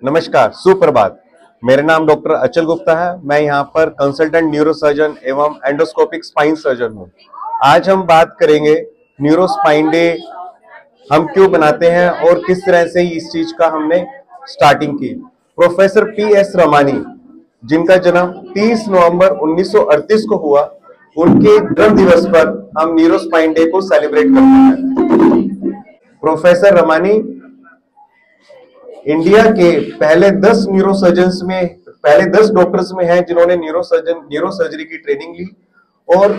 नमस्कार, सुप्रभात। मेरा नाम डॉक्टर अचल गुप्ता है। मैं यहाँ पर कंसल्टेंट न्यूरोसर्जन एवं एंडोस्कोपिक स्पाइन सर्जन हूँ। आज हम बात करेंगे न्यूरो स्पाइन डे हम क्यों बनाते हैं और किस तरह से इस चीज का हमने स्टार्टिंग की। Professor PS. रमानी, जिनका जन्म 30 नवंबर 1938 को हुआ, उनके जन्म दिवस पर हम न्यूरो स्पाइन डे को सेलिब्रेट करते हैं। प्रोफेसर रमानी इंडिया के पहले 10 डॉक्टर्स में हैं जिन्होंने न्यूरो सर्जरी की ट्रेनिंग ली और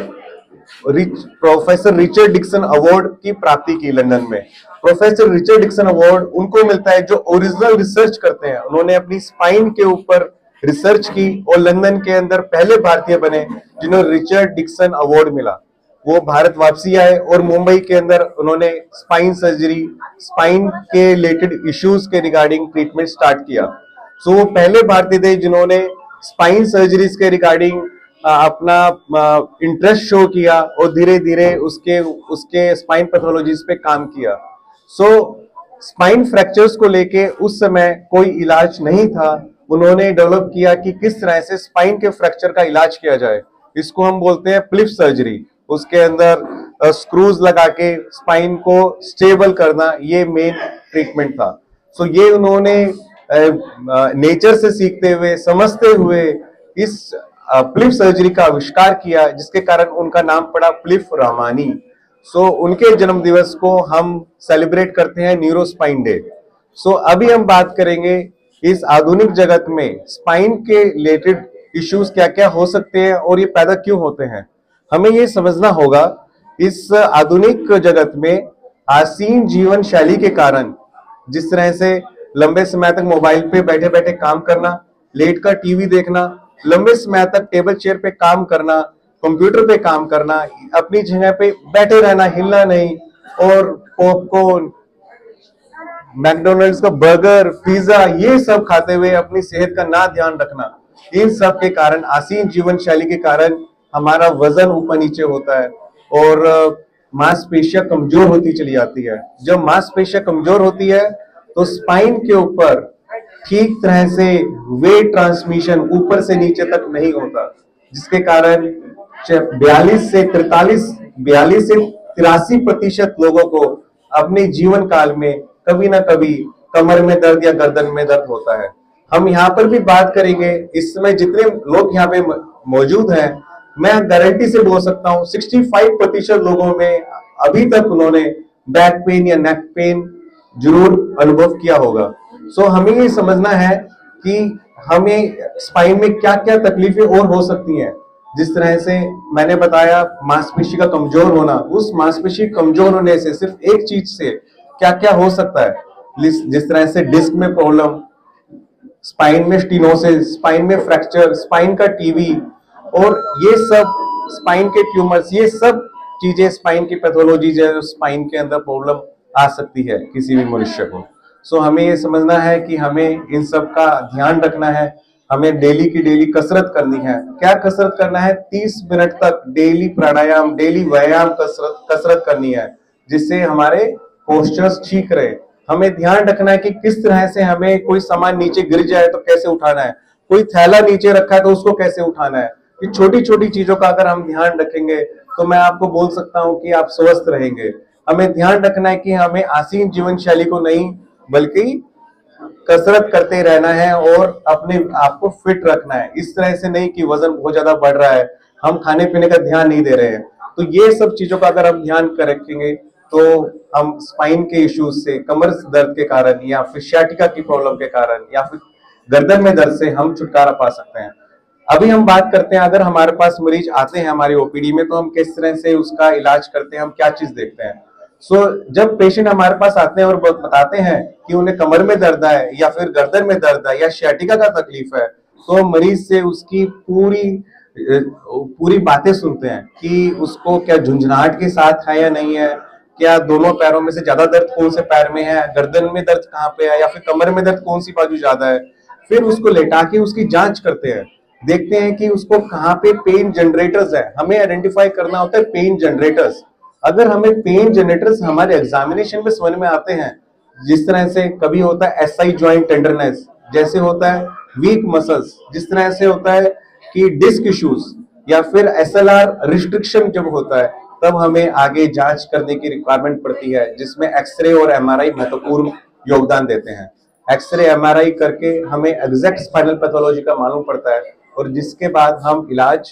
प्रोफेसर रिचर्ड डिक्सन अवार्ड की प्राप्ति की लंदन में। प्रोफेसर रिचर्ड डिक्सन अवार्ड उनको मिलता है जो ओरिजिनल रिसर्च करते हैं। उन्होंने अपनी स्पाइन के ऊपर रिसर्च की और लंदन के अंदर पहले भारतीय बने जिन्हें रिचर्ड डिक्सन अवार्ड मिला। वो भारत वापसी आए और मुंबई के अंदर उन्होंने स्पाइन सर्जरी, स्पाइन के रिलेटेड इश्यूज के रिगार्डिंग ट्रीटमेंट स्टार्ट किया। सो वो पहले भारतीय थे जिन्होंने स्पाइन सर्जरीज के रिगार्डिंग अपना इंटरेस्ट शो किया और धीरे धीरे उसके स्पाइन पैथोलॉजीज पे काम किया। सो स्पाइन फ्रैक्चर्स को लेके उस समय कोई इलाज नहीं था। उन्होंने डेवलप किया कि किस तरह से स्पाइन के फ्रैक्चर का इलाज किया जाए। इसको हम बोलते हैं प्लिफ सर्जरी। उसके अंदर स्क्रूज लगा के स्पाइन को स्टेबल करना, ये मेन ट्रीटमेंट था। सो ये उन्होंने नेचर से सीखते हुए, समझते हुए इस प्लिफ सर्जरी का आविष्कार किया, जिसके कारण उनका नाम पड़ा प्लिफ रमानी। सो उनके जन्म दिवस को हम सेलिब्रेट करते हैं न्यूरो स्पाइन डे। सो अभी हम बात करेंगे इस आधुनिक जगत में स्पाइन के रिलेटेड इश्यूज क्या क्या हो सकते हैं और ये पैदा क्यों होते हैं। हमें ये समझना होगा इस आधुनिक जगत में आसीन जीवन शैली के कारण, जिस तरह से लंबे समय तक मोबाइल पे बैठे बैठे काम करना, लेट कर टीवी देखना, लंबे समय तक टेबल चेयर पे काम करना, कंप्यूटर पे काम करना, अपनी जगह पे बैठे रहना, हिलना नहीं, और पॉपकॉर्न, मैकडोनल्ड्स का बर्गर, पिज्जा, ये सब खाते हुए अपनी सेहत का ना ध्यान रखना, इन सब के कारण, आसीन जीवन शैली के कारण हमारा वजन ऊपर नीचे होता है और मांसपेशियां कमजोर होती चली जाती है। जब मांसपेशियां कमजोर होती है तो स्पाइन के ऊपर ठीक तरह से वेट ट्रांसमिशन ऊपर से नीचे तक नहीं होता, जिसके कारण 42 से 83% लोगों को अपने जीवन काल में कभी ना कभी कमर में दर्द या गर्दन में दर्द होता है। हम यहाँ पर भी बात करेंगे, इस समय जितने लोग यहाँ पे मौजूद हैं, मैं गारंटी से बोल सकता हूँ 65% लोगों में अभी तक उन्होंने बैक पेन या नेक पेन जरूर अनुभव किया होगा। सो हमें ये समझना है कि हमें स्पाइन में क्या क्या तकलीफें और हो सकती हैं। जिस तरह से मैंने बताया मांसपेशी का कमजोर होना, उस मांसपेशी कमजोर होने से सिर्फ एक चीज से क्या क्या हो सकता है। जिस तरह से डिस्क में प्रॉब्लम, स्पाइन में स्टीनोसिस, स्पाइन में फ्रैक्चर, स्पाइन का टीवी, और ये सब स्पाइन के ट्यूमर्स, ये सब चीजें स्पाइन की पैथोलॉजी जो स्पाइन के अंदर प्रॉब्लम आ सकती है किसी भी मनुष्य को। सो हमें ये समझना है कि हमें इन सब का ध्यान रखना है। हमें डेली की डेली कसरत करनी है। क्या कसरत करना है? 30 मिनट तक डेली प्राणायाम, डेली व्यायाम कसरत करनी है, जिससे हमारे पोस्चर्स ठीक रहे। हमें ध्यान रखना है कि किस तरह से हमें कोई सामान नीचे गिर जाए तो कैसे उठाना है, कोई थैला नीचे रखा है तो उसको कैसे उठाना है। कि छोटी छोटी चीजों का अगर हम ध्यान रखेंगे तो मैं आपको बोल सकता हूं कि आप स्वस्थ रहेंगे। हमें ध्यान रखना है कि हमें आसीन जीवन शैली को नहीं बल्कि कसरत करते रहना है और अपने आप को फिट रखना है। इस तरह से नहीं कि वजन बहुत ज्यादा बढ़ रहा है, हम खाने पीने का ध्यान नहीं दे रहे हैं। तो ये सब चीजों का अगर हम ध्यान कर रखेंगे तो हम स्पाइन के इश्यूज से, कमर दर्द के कारण या फिर sciatica की प्रॉब्लम के कारण या फिर गर्दन में दर्द से हम छुटकारा पा सकते हैं। अभी हम बात करते हैं, अगर हमारे पास मरीज आते हैं हमारी ओपीडी में तो हम किस तरह से उसका इलाज करते हैं, हम क्या चीज देखते हैं। जब पेशेंट हमारे पास आते हैं और बताते हैं कि उन्हें कमर में दर्द है या फिर गर्दन में दर्द है या sciatica का तकलीफ है, तो मरीज से उसकी पूरी बातें सुनते हैं कि उसको क्या झुंझुनाहट के साथ है या नहीं है, क्या दोनों पैरों में से ज्यादा दर्द कौन से पैर में है, गर्दन में दर्द कहाँ पे है, या फिर कमर में दर्द कौन सी बाजू ज्यादा है। फिर उसको लेटा के उसकी जांच करते हैं, देखते हैं कि उसको कहाँ पे पेन जनरेटर्स है। हमें आइडेंटिफाई करना होता है पेन जनरेटर्स। अगर हमें पेन जनरेटर्स हमारे एग्जामिनेशन में समझ में आते हैं, जिस तरह से कभी होता है एसआई ज्वाइंट टेंडरनेस, जैसे होता है वीक मसल्स, जिस तरह से होता है कि डिस्क इश्यूज या फिर एसएलआर रिस्ट्रिक्शन जब होता है, तब हमें आगे जांच करने की रिक्वायरमेंट पड़ती है, जिसमें एक्सरे और एमआरआई महत्वपूर्ण योगदान देते हैं। एक्सरे एमआरआई करके हमें एग्जैक्ट स्पाइनल पैथोलॉजी का मालूम पड़ता है और जिसके बाद हम इलाज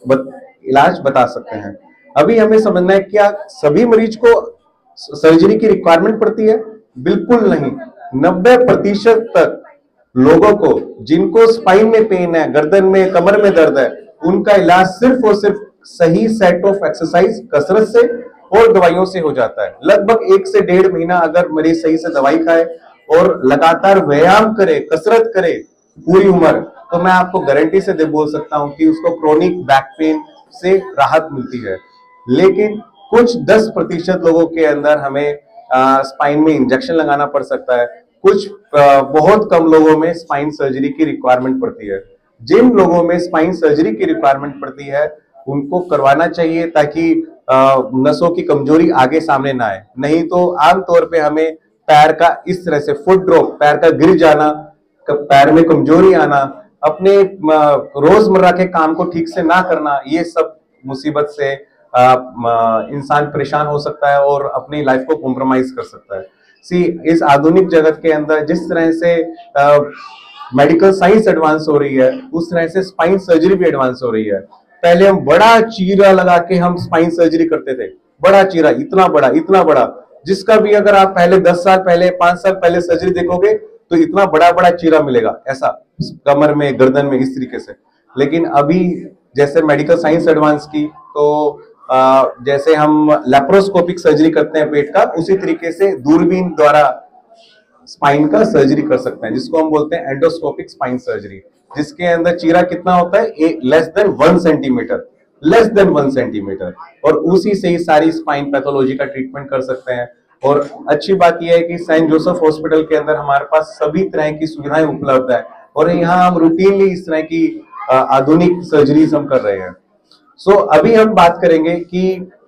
बता सकते हैं। अभी हमें समझना है क्या सभी मरीज को सर्जरी की रिक्वायरमेंट पड़ती है? बिल्कुल नहीं। 90% तक लोगों को जिनको स्पाइन में पेन है, गर्दन में, कमर में दर्द है, उनका इलाज सिर्फ और सिर्फ सही सेट ऑफ एक्सरसाइज, कसरत से और दवाइयों से हो जाता है। लगभग 1 से 1.5 महीना अगर मरीज सही से दवाई खाए और लगातार व्यायाम करे, कसरत करे पूरी उम्र, तो मैं आपको गारंटी से बोल सकता हूं कि उसको क्रोनिक बैक पेन से राहत मिलती है। लेकिन कुछ 10% लोगों के अंदर हमें स्पाइन में इंजेक्शन लगाना पड़ सकता है। कुछ बहुत कम लोगों में स्पाइन सर्जरी की रिक्वायरमेंट पड़ती है। जिन लोगों में स्पाइन सर्जरी की रिक्वायरमेंट पड़ती है उनको करवाना चाहिए ताकि नसों की कमजोरी आगे सामने ना आए। नहीं तो आमतौर पे हमें पैर का इस तरह से फुट ड्रॉप, पैर का गिर जाना, पैर में कमजोरी आना, अपने रोजमर्रा के काम को ठीक से ना करना, ये सब मुसीबत से इंसान परेशान हो सकता है और अपनी लाइफ को कॉम्प्रोमाइज कर सकता है। इस आधुनिक जगत के अंदर जिस तरह से मेडिकल साइंस एडवांस हो रही है, उस तरह से स्पाइन सर्जरी भी एडवांस हो रही है। पहले हम बड़ा चीरा लगा के हम स्पाइन सर्जरी करते थे, बड़ा चीरा, इतना बड़ा, जिसका भी अगर आप पहले 10 साल पहले, 5 साल पहले सर्जरी देखोगे तो इतना बड़ा चीरा मिलेगा, ऐसा कमर में, गर्दन में, इस तरीके से। लेकिन अभी जैसे मेडिकल साइंस एडवांस की, तो जैसे हम लेप्रोस्कोपिक सर्जरी करते हैं पेट का, उसी तरीके से दूरबीन द्वारा स्पाइन का सर्जरी कर सकते हैं, जिसको हम बोलते हैं एंडोस्कोपिक स्पाइन सर्जरी, जिसके अंदर चीरा कितना होता है, लेस देन 1 सेंटीमीटर, और उसी से ही सारी स्पाइन पैथोलॉजी का ट्रीटमेंट कर सकते हैं। और अच्छी बात यह है कि सेंट जोसेफ हॉस्पिटल के अंदर हमारे पास सभी तरह की सुविधाएं उपलब्ध है और यहाँ हम रूटीनली इस तरह की आधुनिक सर्जरीज हम कर रहे हैं। सो अभी हम बात करेंगे कि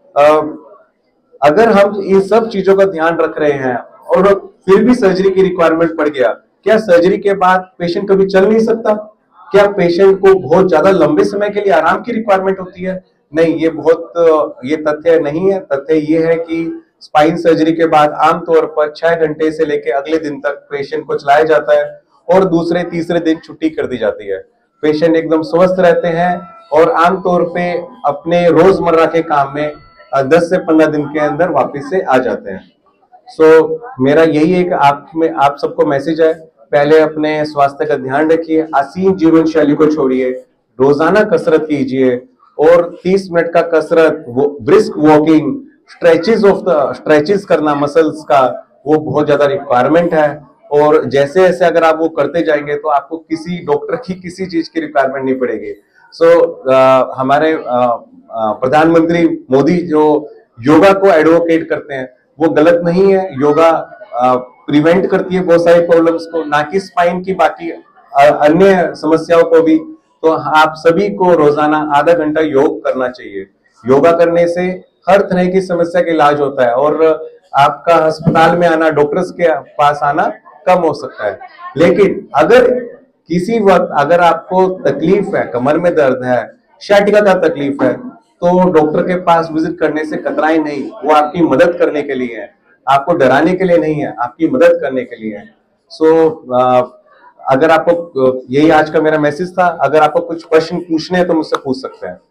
अगर हम इन सब चीजों का ध्यान रख रहे हैं और फिर भी सर्जरी की रिक्वायरमेंट पड़ गया, क्या सर्जरी के बाद पेशेंट कभी चल नहीं सकता? क्या पेशेंट को बहुत ज्यादा लंबे समय के लिए आराम की रिक्वायरमेंट होती है? नहीं, ये तथ्य नहीं है। तथ्य ये है कि स्पाइन सर्जरी के बाद आमतौर पर 6 घंटे से लेकर अगले दिन तक पेशेंट को चलाया जाता है और दूसरे तीसरे दिन छुट्टी कर दी जाती है। पेशेंट एकदम स्वस्थ रहते हैं और आमतौर पे अपने रोजमर्रा के काम में 10 से 15 दिन के अंदर वापस से आ जाते हैं। मेरा यही एक आप सबको मैसेज है, पहले अपने स्वास्थ्य का ध्यान रखिए, आसीन जीवन शैली को छोड़िए, रोजाना कसरत कीजिए और 30 मिनट का कसरत, ब्रिस्क वॉकिंग, स्ट्रेचेस करना मसल्स का, वो बहुत ज्यादा रिक्वायरमेंट है। और जैसे जैसे अगर आप वो करते जाएंगे तो आपको किसी डॉक्टर की किसी चीज की रिक्वायरमेंट नहीं पड़ेगी। हमारे प्रधानमंत्री मोदी जो योगा को एडवोकेट करते हैं वो गलत नहीं है। योगा प्रिवेंट करती है बहुत सारी प्रॉब्लम्स को, ना कि स्पाइन की, बाकी अन्य समस्याओं को भी। तो आप सभी को रोजाना आधा घंटा योग करना चाहिए। योगा करने से हर तरह की समस्या का इलाज होता है और आपका अस्पताल में आना, डॉक्टर्स के पास आना कम हो सकता है। लेकिन अगर किसी वक्त अगर आपको तकलीफ है, कमर में दर्द है, शाटिका का तकलीफ है, तो डॉक्टर के पास विजिट करने से कतराएं नहीं। वो आपकी मदद करने के लिए है, आपको डराने के लिए नहीं है, आपकी मदद करने के लिए है। अगर आपको, यही आज का मेरा मैसेज था। अगर आपको कुछ क्वेश्चन पूछने हैं तो मुझसे पूछ सकते हैं।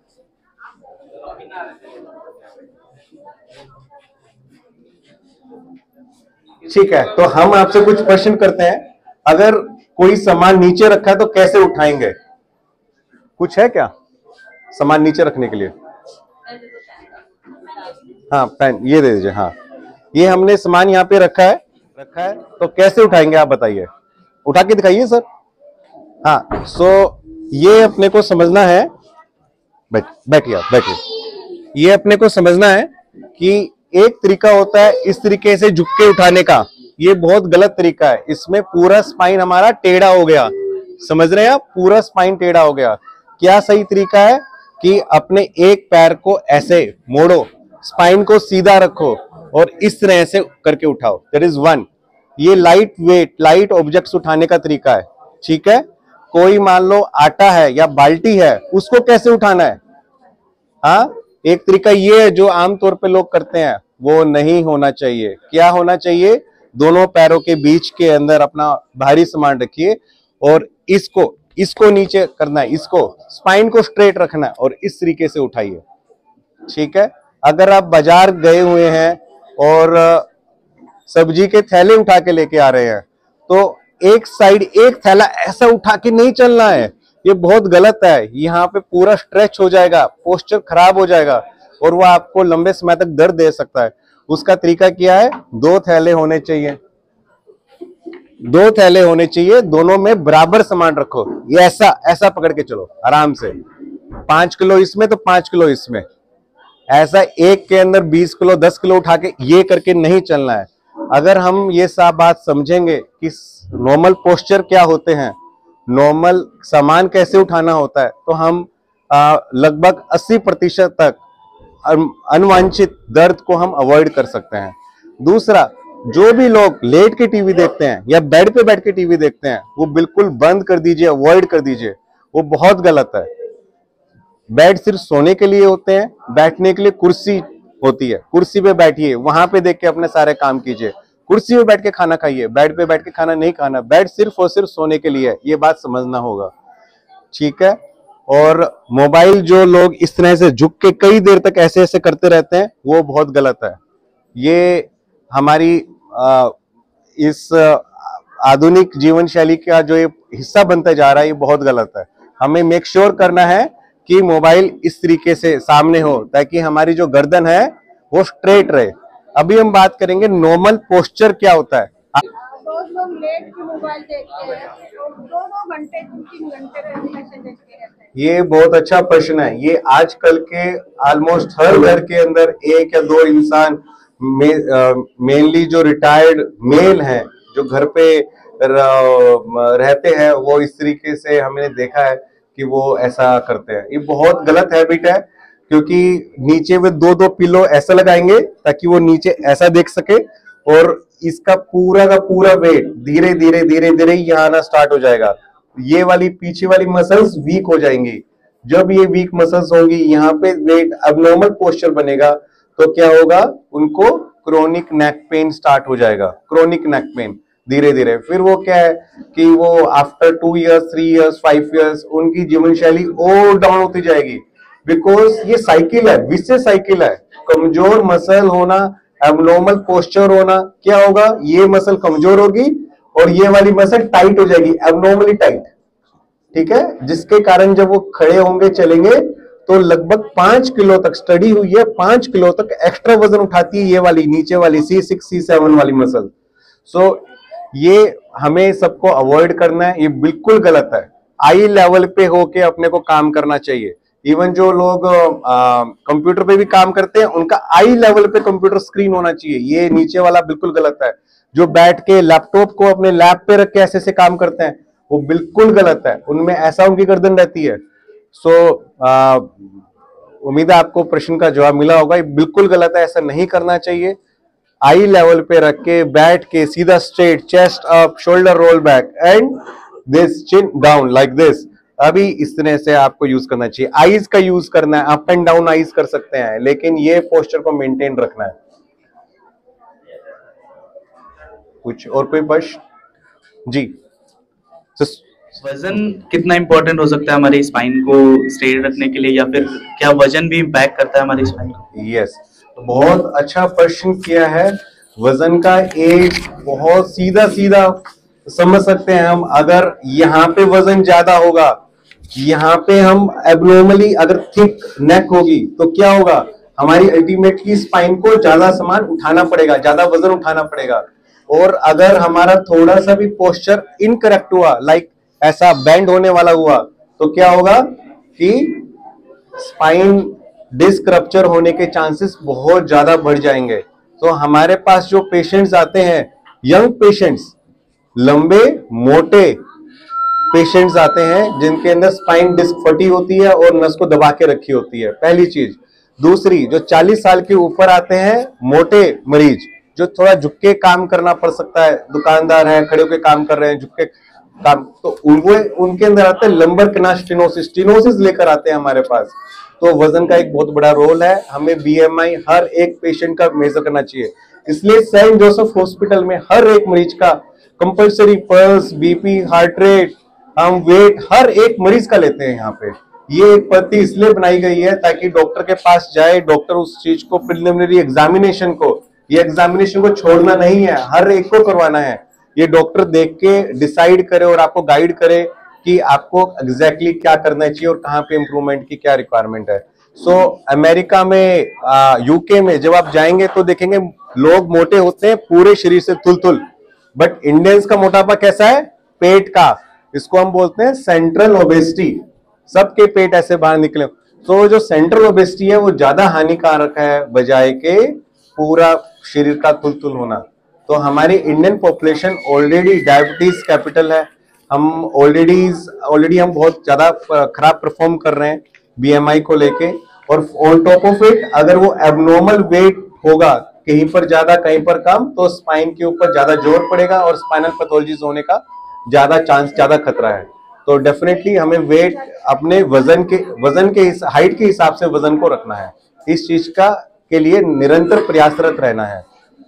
ठीक है, तो हम आपसे कुछ क्वेश्चन करते हैं। अगर कोई सामान नीचे रखा है तो कैसे उठाएंगे? कुछ है क्या सामान नीचे रखने के लिए? हाँ, पेन ये दे दीजिए। हाँ, ये हमने सामान यहाँ पे रखा है तो कैसे उठाएंगे आप बताइए, उठा के दिखाइए सर। हाँ, ये अपने को समझना है, बैठिए। ये अपने को समझना है कि एक तरीका होता है इस तरीके से झुक के उठाने का, ये बहुत गलत तरीका है। इसमें पूरा स्पाइन हमारा टेढ़ा हो गया, समझ रहे हैं आप, पूरा स्पाइन टेढ़ा हो गया। क्या सही तरीका है कि अपने एक पैर को ऐसे मोड़ो, स्पाइन को सीधा रखो और इस तरह से करके उठाओ। That is 1। ये लाइट ऑब्जेक्ट्स उठाने का तरीका है। ठीक है। कोई मान लो आटा है या बाल्टी है, उसको कैसे उठाना है? हाँ, एक तरीका ये है जो आमतौर पे लोग करते हैं, वो नहीं होना चाहिए। क्या होना चाहिए? दोनों पैरों के बीच के अंदर अपना भारी सामान रखिए और इसको इसको नीचे करना है, इसको स्पाइन को स्ट्रेट रखना है और इस तरीके से उठाइए, ठीक है। अगर आप बाजार गए हुए हैं और सब्जी के थैले उठा के लेके आ रहे हैं, तो एक साइड एक थैला ऐसा उठा के नहीं चलना है, ये बहुत गलत है। यहाँ पे पूरा स्ट्रेच हो जाएगा, पोस्चर खराब हो जाएगा और वो आपको लंबे समय तक दर्द दे सकता है। उसका तरीका क्या है? 2 थैले होने चाहिए, 2 थैले होने चाहिए, दोनों में बराबर सामान रखो। ये ऐसा ऐसा पकड़ के चलो आराम से, 5 किलो इसमें तो 5 किलो इसमें, ऐसा एक के अंदर 20 किलो 10 किलो उठा के ये करके नहीं चलना है। अगर हम ये सब बात समझेंगे कि नॉर्मल पोस्चर क्या होते हैं, नॉर्मल सामान कैसे उठाना होता है, तो हम लगभग 80% तक अनवांछित दर्द को हम अवॉइड कर सकते हैं। दूसरा, जो भी लोग लेट के टीवी देखते हैं या बेड पे बैठ के टीवी देखते हैं, वो बिल्कुल बंद कर दीजिए, अवॉइड कर दीजिए, वो बहुत गलत है। बेड सिर्फ सोने के लिए होते हैं, बैठने के लिए कुर्सी होती है, कुर्सी पे बैठिए, वहां पे देख के अपने सारे काम कीजिए। कुर्सी पे बैठ के खाना खाइए, बेड पे बैठ के खाना नहीं खाना। बेड सिर्फ और सिर्फ सोने के लिए है, ये बात समझना होगा, ठीक है। और मोबाइल जो लोग इस तरह से झुक के कई देर तक ऐसे ऐसे करते रहते हैं, वो बहुत गलत है। ये हमारी इस आधुनिक जीवन शैली का जो ये हिस्सा बनता जा रहा है, ये बहुत गलत है। हमें मेक श्योर करना है कि मोबाइल इस तरीके से सामने हो ताकि हमारी जो गर्दन है वो स्ट्रेट रहे। अभी हम बात करेंगे नॉर्मल पोस्चर क्या होता है। बहुत लोग लेट के मोबाइल देखते हैं, 2-2 घंटे 3-3 घंटे ऐसे देखते रहते हैं। ये बहुत अच्छा प्रश्न है। ये आजकल के ऑलमोस्ट हर घर के अंदर 1 या 2 इंसान मेनली जो रिटायर्ड मेल हैं, जो घर पे रहते हैं, वो इस तरीके से हमने देखा है कि वो ऐसा करते हैं। ये बहुत गलत हैबिट है, क्योंकि नीचे में 2-2 पिलो ऐसा लगाएंगे ताकि वो नीचे ऐसा देख सके और इसका पूरा का पूरा वेट धीरे धीरे धीरे धीरे यहाँ आना स्टार्ट हो जाएगा। ये वाली पीछे वाली मसल्स वीक हो जाएंगी। जब ये वीक मसल्स होंगी, यहाँ पे वेट अबनॉर्मल पोस्चर बनेगा, तो क्या होगा? उनको क्रोनिक नेक पेन स्टार्ट हो जाएगा, क्रोनिक नेक पेन धीरे धीरे। फिर वो क्या है कि वो आफ्टर 2 ईयर्स 3 ईयर्स 5 ईयर्स उनकी जीवन शैली और डाउन होती जाएगी, बिकॉज ये साइकिल है, विशेष साइकिल है। कमजोर मसल होना, एबनॉर्मल पोस्चर होना, क्या होगा? ये मसल कमजोर होगी और ये वाली मसल टाइट हो जाएगी, एबनॉर्मली टाइट, ठीक है। जिसके कारण जब वो खड़े होंगे चलेंगे तो लगभग 5 किलो तक, स्टडी हुई है, 5 किलो तक एक्स्ट्रा वजन उठाती है ये वाली नीचे वाली C6 C7 वाली मसल। सो ये हमें सबको अवॉइड करना है, ये बिल्कुल गलत है। आई लेवल पे होके अपने को काम करना चाहिए। इवन जो लोग कंप्यूटर पे भी काम करते हैं, उनका आई लेवल पे कंप्यूटर स्क्रीन होना चाहिए। ये नीचे वाला बिल्कुल गलत है। जो बैठ के लैपटॉप को अपने लैप पे रख के ऐसे ऐसे काम करते हैं, वो बिल्कुल गलत है, उनमें ऐसा उनकी गर्दन रहती है। सो उम्मीद है आपको प्रश्न का जवाब मिला होगा। ये बिल्कुल गलत है, ऐसा नहीं करना चाहिए। आई लेवल पे रख के बैठ के सीधा straight, chest up, shoulder roll back and this chin down like this. अभी इस तरह से आपको यूज करना चाहिए। आईज का यूज करना है, अप एंड डाउन आईज कर सकते हैं, लेकिन ये पोस्चर को मेंटेन रखना है। कुछ और कोई प्रश्न? जी। वजन कितना इंपॉर्टेंट हो सकता है हमारी स्पाइन को स्ट्रेट रखने के लिए, या फिर क्या वजन भी इम्पैक्ट करता है हमारी स्पाइन को? यस, बहुत अच्छा प्रश्न किया है। वजन का एक बहुत सीधा सीधा समझ सकते हैं हम। अगर यहाँ पे वजन ज्यादा होगा, यहाँ पे हम एबनॉर्मली अगर थिक नेक होगी, तो क्या होगा? हमारी अल्टीमेटली स्पाइन को ज्यादा सामान उठाना पड़ेगा, ज्यादा वजन उठाना पड़ेगा। और अगर हमारा थोड़ा सा भी पोस्चर इनकरेक्ट हुआ, लाइक ऐसा बैंड होने वाला हुआ, तो क्या होगा कि स्पाइन डिस्क रप्चर होने के चांसेस बहुत ज्यादा बढ़ जाएंगे। तो हमारे पास जो पेशेंट्स आते हैं, यंग पेशेंट्स, लंबे मोटे पेशेंट्स आते हैं, जिनके अंदर स्पाइन डिस्क फटी होती है और नस को दबा के रखी होती है, पहली चीज। दूसरी, जो 40 साल के ऊपर आते हैं मोटे मरीज, जो थोड़ा झुक के काम करना पड़ सकता है, दुकानदार है, खड़े होकर काम कर रहे हैं, झुक के, काम, तो उनके अंदर आता है लंबर कनाल स्टेनोसिस लेकर आते हैं हमारे पास। तो वजन का एक बहुत बड़ा रोल है, हमें बीएमआई हर एक पेशेंट का मेजर करना चाहिए। इसलिए सेंट जोसेफ हॉस्पिटल में हर एक मरीज का compulsory pulse, BP, heart rate, हम वेट हर एक मरीज का लेते हैं यहाँ पे। ये एक पद्धति इसलिए बनाई गई है ताकि डॉक्टर के पास जाए, डॉक्टर उस चीज को प्रिलिमिनरी एग्जामिनेशन को, ये एग्जामिनेशन को छोड़ना नहीं है, हर एक को करवाना है। ये डॉक्टर देख के डिसाइड करे और आपको गाइड करे कि आपको एग्जैक्टली क्या करना चाहिए और कहाँ पे इंप्रूवमेंट की क्या रिक्वायरमेंट है। सो अमेरिका में, यूके में जब आप जाएंगे तो देखेंगे लोग मोटे होते हैं पूरे शरीर से तुल, बट इंडियंस का मोटापा कैसा है? पेट का, इसको हम बोलते हैं सेंट्रल ओबेसिटी। सबके पेट ऐसे बाहर निकले, तो जो सेंट्रल ओबेसिटी है वो ज्यादा हानिकारक है बजाय के पूरा शरीर का तुल होना। तो हमारी Indian population already diabetes capital है, हम ऑलरेडी हम बहुत ज्यादा खराब परफॉर्म कर रहे हैं बीएमआई को लेके, और ऑन टॉप ऑफ इट अगर वो एबनॉर्मल वेट होगा कहीं पर ज्यादा कहीं पर कम, तो स्पाइन के ऊपर ज्यादा जोर पड़ेगा और स्पाइनल पैथोलॉजीज होने का ज्यादा चांस, ज्यादा खतरा है। तो डेफिनेटली हमें वेट अपने वजन के हाइट के हिसाब से वजन को रखना है, इस चीज का के लिए निरंतर प्रयासरत रहना है।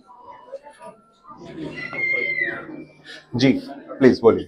जी प्लीज बोलिए।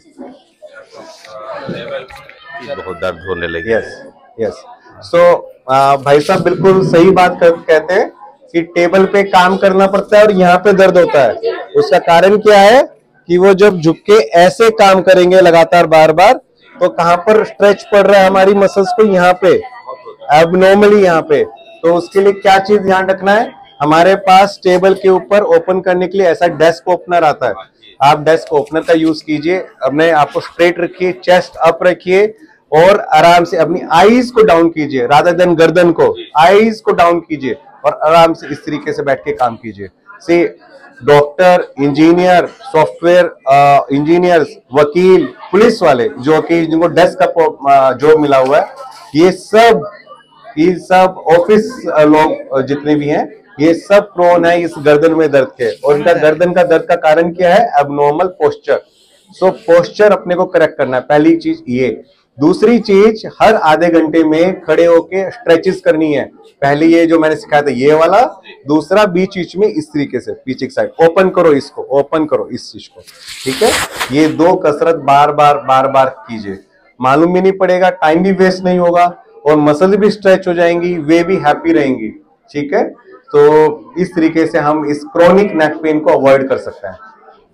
बहुत दर्द होने लगी। यस सो भाई साहब बिल्कुल सही बात कहते हैं कि टेबल पे काम करना पड़ता है और यहाँ पे दर्द होता है। उसका कारण क्या है कि वो जब झुक के ऐसे काम करेंगे लगातार बार बार, तो कहाँ पर स्ट्रेच पड़ रहा है हमारी मसल्स को, यहाँ पे एबनॉर्मली यहाँ पे। तो उसके लिए क्या चीज ध्यान रखना है, हमारे पास टेबल के ऊपर ओपन करने के लिए ऐसा डेस्क ओपनर आता है, आप डेस्क ओपनर का यूज कीजिए, अपने आपको स्ट्रेट रखिए, चेस्ट अप रखिए और आराम से अपनी आईज को डाउन कीजिए, रादर देन गर्दन को, आईज को डाउन कीजिए और आराम से इस तरीके से बैठ के काम कीजिए। से डॉक्टर, इंजीनियर, सॉफ्टवेयर इंजीनियर्स, वकील, पुलिस वाले जो कि जिनको डेस्क का जॉब मिला हुआ है, ये सब ऑफिस लोग जितने भी हैं, ये सब प्रोन है इस गर्दन में दर्द के। और इनका गर्दन का दर्द का कारण क्या है? Abnormal posture. सो पोस्चर अपने को करेक्ट करना है, पहली चीज ये। दूसरी चीज, हर आधे घंटे में खड़े होके स्ट्रेचेस करनी है। पहले ये जो मैंने सिखाया था ये वाला, दूसरा बीच में इस तरीके से पीछे की साइड ओपन करो, इसको ओपन करो इस चीज को, ठीक है। ये दो कसरत बार बार कीजिए, मालूम भी नहीं पड़ेगा, टाइम भी वेस्ट नहीं होगा और मसल भी स्ट्रेच हो जाएंगी, वे भी हैप्पी रहेंगी, ठीक है। तो इस तरीके से हम इस क्रोनिक नेक पेन को अवॉइड कर सकते हैं।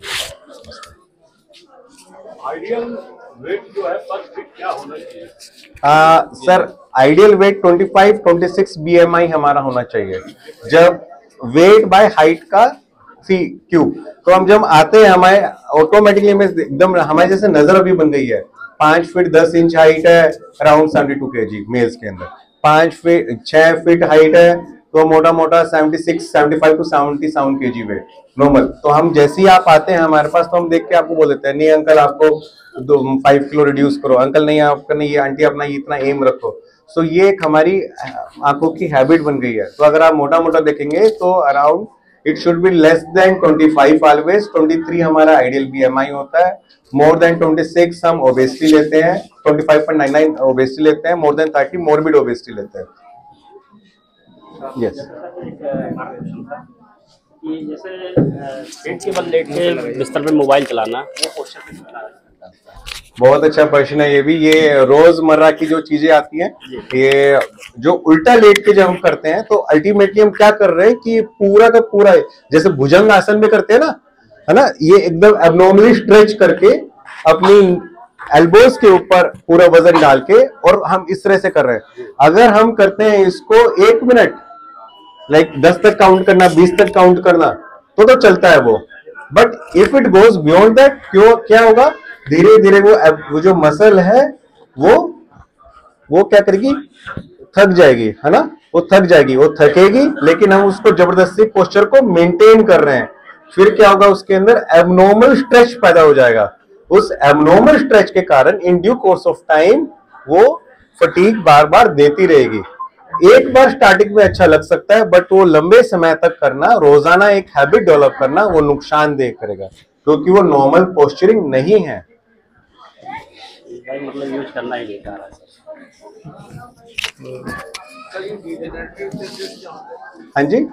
आइडियल वेट जो है पर फिट क्या होना चाहिए? सर आइडियल वेट 25-26 बीएमआई हमारा होना चाहिए। जब वेट बाय हाइट का क्यूब, तो हम जब आते हैं हमारे ऑटोमेटिकली में एकदम हमारे जैसे नजर अभी बन गई है। 5 फीट 10 इंच हाइट है, अराउंड 72 kg मेल्स के अंदर। 6 फीट हाइट है तो मोटा 75 to 77 kg वेट नॉर्मल। तो हम जैसे ही आप आते हैं हमारे पास, तो हम देख के आपको बोल देते हैं, नहीं अंकल आपको 5 किलो रिड्यूस करो, अंकल नहीं आपका नहीं, ये आंटी अपना इतना एम रखो। सो ये एक हमारी आंखों की हैबिट बन गई है। तो अगर आप मोटा देखेंगे तो around it should be less than 25 always. 23 हमारा आइडियल बीएमआई होता है। मोर देन 26 हम ओबेसिटी लेते हैं, 25.99 ओबेसिटी लेते हैं, मोर देन 30 मोरबिड ओबेसिटी लेते हैं। यस कि जैसे पेट के बल लेट के बिस्तर पे मोबाइल चलाना, बहुत अच्छा प्रश्न है ये भी। ये रोजमर्रा की जो चीजें आती हैं, ये जो उल्टा लेट के जब हम करते हैं तो अल्टीमेटली हम क्या कर रहे हैं कि पूरा का पूरा जैसे भुजंग आसन में करते हैं ना, है ना, ये एकदम एबनॉर्मली स्ट्रेच करके अपनी एल्बोस के ऊपर पूरा वजन डाल के, और हम इस तरह से कर रहे हैं। अगर हम करते हैं इसको 1 मिनट, लाइक 10 तक काउंट करना, 20 तक काउंट करना, तो चलता है वो। But if it goes beyond that, क्या होगा, धीरे धीरे वो जो मसल है वो क्या करेगी, थक जाएगी, है ना, वो थक जाएगी, वो थकेगी, लेकिन हम उसको जबरदस्ती पोस्चर को मेंटेन कर रहे हैं। फिर क्या होगा, उसके अंदर एबनॉर्मल स्ट्रेच पैदा हो जाएगा। उस एबनॉर्मल स्ट्रेच के कारण in due course of time वो फटीग बार बार देती रहेगी। एक बार स्टार्टिंग में अच्छा लग सकता है, बट वो लंबे समय तक करना, रोजाना एक हैबिट डेवलप करना, वो नुकसानदेह करेगा, क्योंकि वो नॉर्मल पोस्चरिंग नहीं है। भाई मतलब यूज करना ही बेकार है सर। हाँ जी,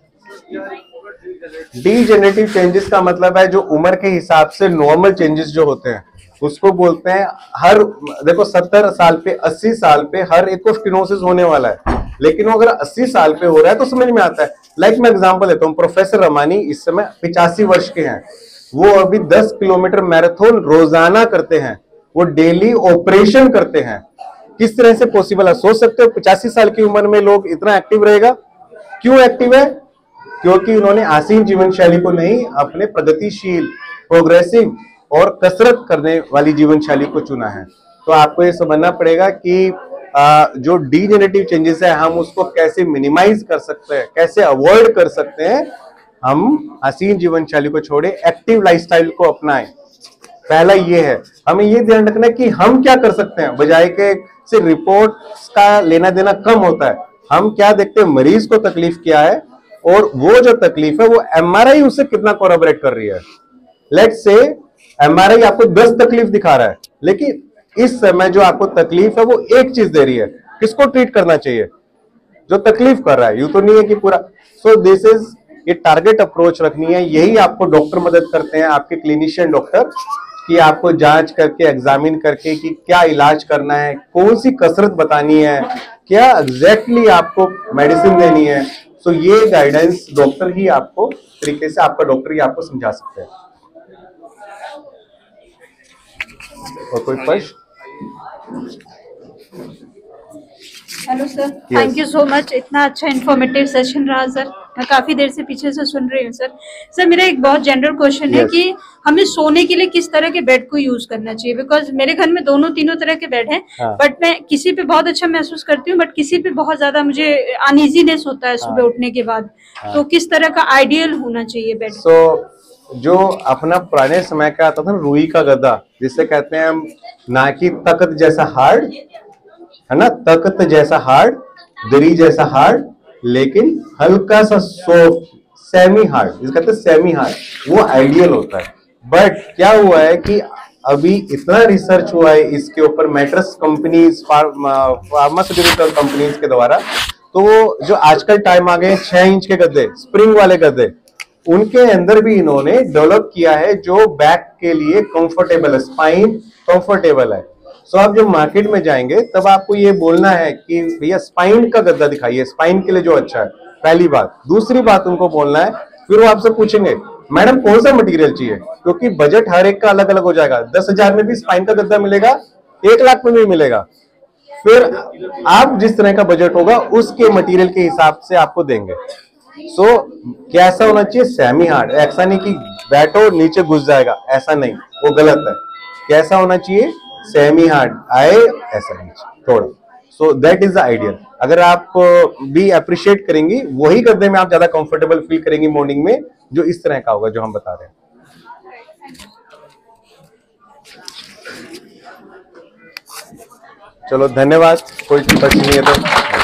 डीजेनरेटिव चेंजेस का मतलब है जो उम्र के हिसाब से नॉर्मल चेंजेस जो होते हैं उसको बोलते हैं। हर देखो 70 साल पे 80 साल पे हर एक को स्टेनोसिस होने वाला है, लेकिन वो अगर 80 साल पे हो रहा है तो समझ में आता है। लाइक मैं एग्जांपल देता हूँ, प्रोफेसर रमानी इस समय 85 वर्ष के हैं, वो अभी 10 किलोमीटर मैराथन रोजाना करते हैं, वो डेली ऑपरेशन करते हैं। किस तरह से पॉसिबल है, सोच सकते हो 85 साल की उम्र में लोग इतना एक्टिव रहेगा? क्यों एक्टिव है? क्योंकि उन्होंने आसीन जीवन शैली को नहीं, अपने प्रगतिशील, प्रोग्रेसिव और कसरत करने वाली जीवन शैली को चुना है। तो आपको ये समझना पड़ेगा कि जो डीजेनरेटिव चेंजेस है हम उसको कैसे मिनिमाइज कर सकते हैं, कैसे अवॉइड कर सकते हैं। हम आसीन जीवन शैली को छोड़े, एक्टिव लाइफस्टाइल को अपनाएं। पहला ये है, हमें ये ध्यान रखना है कि हम क्या कर सकते हैं, बजाय के से रिपोर्ट्स का लेना देना कम होता है। हम क्या देखते हैं, मरीज को तकलीफ क्या है और वो जो तकलीफ है वो एमआरआई उससे कितना कोलैबोरेट कर रही है। लेट्स से एमआरआई आपको 10 तकलीफ दिखा रहा है, लेकिन इस समय जो आपको तकलीफ है वो एक चीज दे रही है। किसको ट्रीट करना चाहिए? जो तकलीफ कर रहा है। यूं तो नहीं है कि पूरा। सो दिस इज ये टारगेट अप्रोच रखनी है। यही आपको डॉक्टर मदद करते हैं, आपके क्लिनिशियन डॉक्टर, कि आपको जांच करके, एग्जामिन करके कि क्या इलाज करना है, कौन सी कसरत बतानी है, क्या एग्जैक्टली आपको मेडिसिन देनी है। सो ये गाइडेंस डॉक्टर ही आपको तरीके से, आपका डॉक्टर ही आपको समझा सकते हैं। और कोई प्रश्न? Hello sir, thank you so much. इतना अच्छा इन्फॉर्मेटिव सेशन रहा सर, मैं काफी देर से पीछे से सुन रही हूँ सर। सर मेरा एक बहुत जनरल क्वेश्चन है कि हमें सोने के लिए किस तरह के बेड को यूज करना चाहिए? बिकॉज मेरे घर में दोनों तीनों तरह के बेड हैं, बट मैं किसी पे बहुत अच्छा महसूस करती हूँ, बट किसी पे बहुत ज्यादा मुझे अनइजीनेस होता है सुबह उठने के बाद। तो किस तरह का आइडियल होना चाहिए बेड? जो अपना पुराने समय का आता था ना, रुई का गद्दा, जिसे कहते हैं हम, ना कि तख्त जैसा हार्ड है ना, तख्त जैसा हार्ड, दरी जैसा हार्ड, लेकिन हल्का सा सॉफ्ट, सेमी हार्ड, जिसे कहते हैं सेमी हार्ड, वो आइडियल होता है। बट क्या हुआ है कि अभी इतना रिसर्च हुआ है इसके ऊपर मैट्रेस कंपनीज, फार्मास्यूटिकल कंपनीज के द्वारा, तो जो आजकल टाइम आ गए 6 इंच के गद्दे, स्प्रिंग वाले गद्दे, उनके अंदर भी इन्होंने डेवलप किया है जो बैक के लिए कंफर्टेबल है, स्पाइन कंफर्टेबल है। सो आप जब मार्केट में जाएंगे तब आपको ये बोलना है कि भैया स्पाइन का गद्दा दिखाइए, स्पाइन के लिए जो अच्छा है। पहली बात। दूसरी बात उनको बोलना है, फिर वो आपसे पूछेंगे मैडम कौन सा मटेरियल चाहिए, क्योंकि बजट हर एक का अलग अलग हो जाएगा। 10,000 में भी स्पाइन का गद्दा मिलेगा, 1 लाख में भी मिलेगा। फिर आप जिस तरह का बजट होगा उसके मटेरियल के हिसाब से आपको देंगे। सो कैसा होना चाहिए? Semi hard. ऐसा नहीं कि बैठो नीचे घुस जाएगा, ऐसा नहीं, वो गलत है। कैसा होना चाहिए? सेमी हार्ड आए, ऐसा नहीं थोड़ा। So that is the ideal. अगर आप भी अप्रिशिएट करेंगी, वही गद्दे में आप ज्यादा कंफर्टेबल फील करेंगी मॉर्निंग में, जो इस तरह का होगा जो हम बता रहे हैं। चलो धन्यवाद। कोई प्रश्न नहीं है तो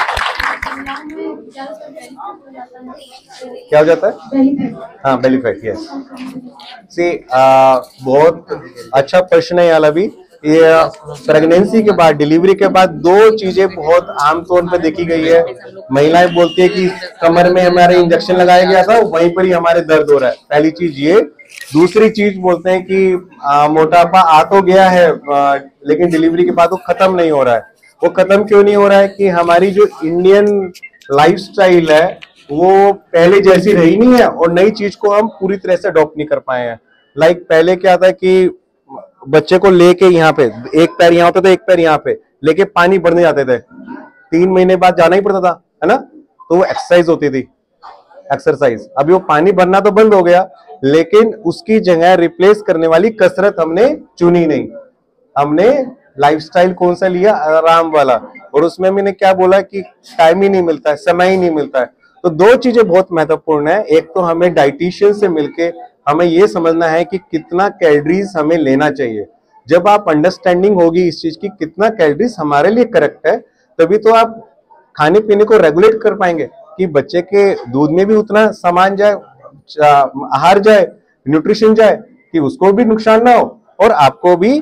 क्या हो जाता है? हाँ, बेली फैट। यस सी, बहुत अच्छा प्रश्न है यार। अभी ये प्रेगनेंसी के बाद, डिलीवरी के बाद 2 चीजें बहुत आमतौर पर देखी गई है। महिलाएं बोलती है कि कमर में हमारे इंजेक्शन लगाया गया था, वहीं पर ही हमारे दर्द हो रहा है। पहली चीज ये। दूसरी चीज बोलते हैं कि मोटापा आ तो गया है, लेकिन डिलीवरी के बाद वो खत्म नहीं हो रहा है। वो खत्म क्यों नहीं हो रहा है? कि हमारी जो इंडियन लाइफस्टाइल है वो पहले जैसी रही नहीं है, और नई चीज को हम पूरी तरह से अडॉप्ट नहीं कर पाए हैं। लाइक पहले क्या था कि बच्चे को लेके यहाँ पे, एक पैर यहाँ होता था, एक पैर यहाँ पे लेके पानी भरने जाते थे, 3 महीने बाद जाना ही पड़ता था, है ना? तो वो एक्सरसाइज होती थी, एक्सरसाइज। अभी वो पानी भरना तो बंद हो गया, लेकिन उसकी जगह रिप्लेस करने वाली कसरत हमने चुनी नहीं। हमने लाइफस्टाइल कौन सा लिया? आराम वाला। और उसमें मैंने क्या बोला कि टाइम ही नहीं मिलता है, समय ही नहीं मिलता है। तो 2 चीजें बहुत महत्वपूर्ण है। एक तो हमें डाइटिशियन से मिलके हमें ये समझना है कि कितना कैलोरीज हमें लेना चाहिए। जब आप अंडरस्टैंडिंग होगी इस चीज की कितना कैलोरीज हमारे लिए करेक्ट है, तभी तो आप खाने पीने को रेगुलेट कर पाएंगे कि बच्चे के दूध में भी उतना सामान जाए, आहार जाए, न्यूट्रिशन जाए, कि उसको भी नुकसान ना हो और आपको भी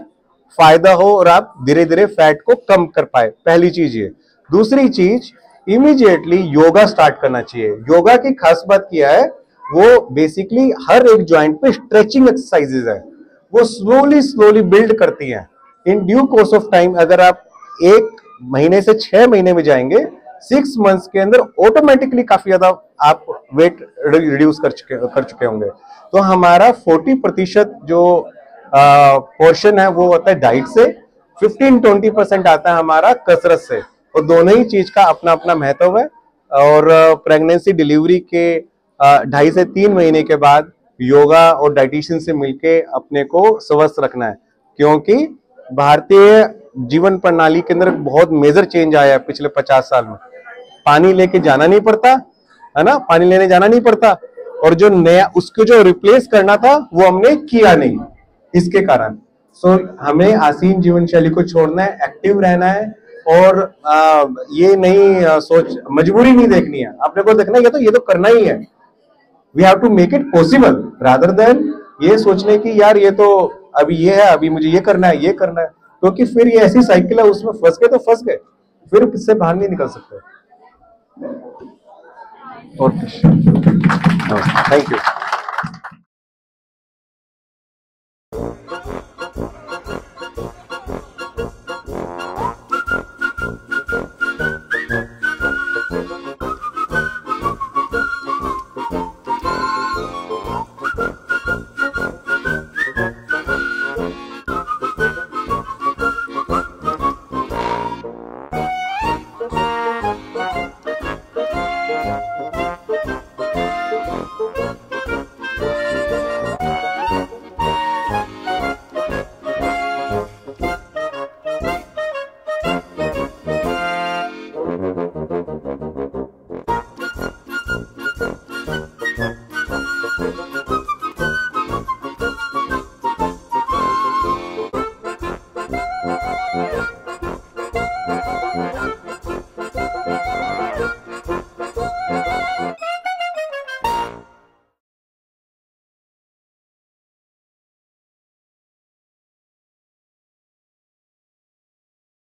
फायदा हो और आप धीरे धीरे फैट को कम कर पाए, पहली चीज ये। दूसरी चीज, इमीडिएटली योगा स्टार्ट करना चाहिए। योगा की खास बात क्या है, वो बेसिकली हर एक जॉइंट पे स्ट्रेचिंग एक्सरसाइजेज है, वो स्लोली स्लोली बिल्ड करती हैं। In due course of time, अगर आप 1 महीने से 6 महीने में जाएंगे, 6 मंथ्स के अंदर ऑटोमेटिकली काफी ज्यादा आप वेट रिड्यूस कर चुके होंगे। तो हमारा 40% जो पोर्शन है वो होता है डाइट से, 15-20% आता है हमारा कसरत से। और दोनों ही चीज का अपना अपना महत्व है। और प्रेगनेंसी डिलीवरी के 2.5 से 3 महीने के बाद योगा और डाइटिशियन से मिलके अपने को स्वस्थ रखना है, क्योंकि भारतीय जीवन प्रणाली के अंदर बहुत मेजर चेंज आया है पिछले 50 साल में। पानी लेके जाना नहीं पड़ता है ना, पानी लेने जाना नहीं पड़ता, और जो नया उसको जो रिप्लेस करना था वो हमने किया नहीं, इसके कारण। सो हमें आसीन जीवन शैली को छोड़ना है, एक्टिव रहना है, और ये नहीं सोच मजबूरी नहीं देखनी है, अपने को देखना है ये तो करना ही है। We have to make it possible rather than ये सोचने की यार ये तो अभी ये है, अभी मुझे ये करना है, ये करना है, क्योंकि फिर ये ऐसी साइकिल है, उसमें फंस गए तो फंस गए, फिर इससे बाहर नहीं निकल सकते। Okay, thank you.